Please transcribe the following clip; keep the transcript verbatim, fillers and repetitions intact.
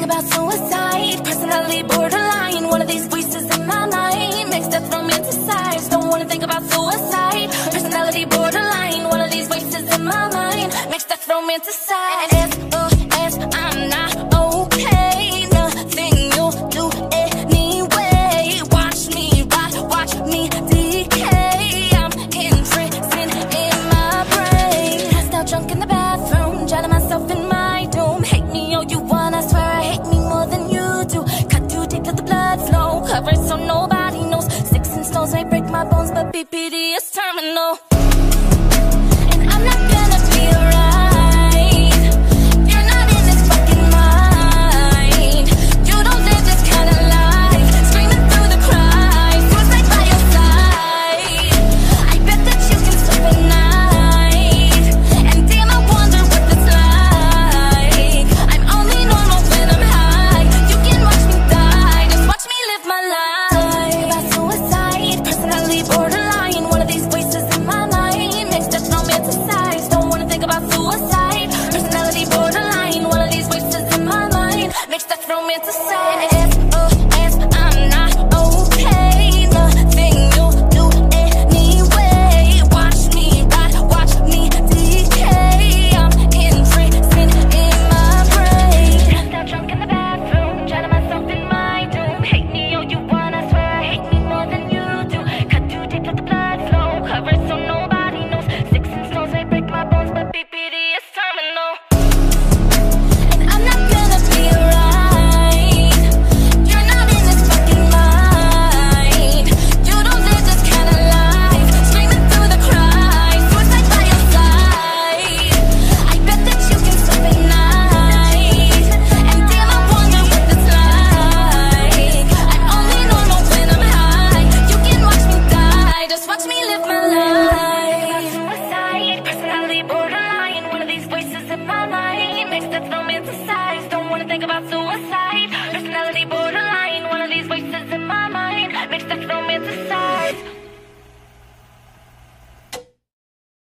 about suicide, personality borderline. One of these voices in my mind makes death romanticize. Don't wanna think about suicide, personality borderline. One of these voices in my mind makes death romanticize. S O S, I'm not okay. Nothing you'll do anyway. Watch me rot, watch me decay. I'm in prison in my brain. Passed out drunk in the bathroom, drowning myself in my doom. Hate me all you want, I swear I hate me more than you do. Cut too deep, let the blood flow, covered so nobody knows. Sticks and stones may break my bones, but B P D is terminal. And I'm not gonna be alright. You're not in this fucking mind. You don't live this kind of life, screaming through the cries, suicide by your side. I bet that you can sleep at night, and damn, I wonder what that's like. I'm only normal when I'm high. You can watch me die, just watch me live my life. About suicide, personality borderline. One of these voices in my mind makes death romanticize. Don't wanna think about suicide, personality borderline. One of these voices in my mind makes death romanticize. S O S, I'm not okay. Nothing you'll do anyway. Watch me rot, watch me decay. I'm in prison in my brain. Passed out drunk in the bathroom, drowning myself in my doom. Hate me all you want, I swear I hate me more than you do. Cut too deep, let the blood flow, covered so nobody knows. Sticks and stones may break my bones, but B P D is terminal. And I'm not gonna be alright. You're not in this fucking mind. You don't live this kind of life, screaming through the cries, suicide by your side. I bet that you can sleep at night, and damn, I wonder what that's like. I'm only normal when I'm high. You can watch me die, just watch me live my life. Suicide, personality borderline. One of these voices in my mind makes death romanticize. Don't wanna think about suicide, personality borderline. One of these voices in my mind makes death romanticize.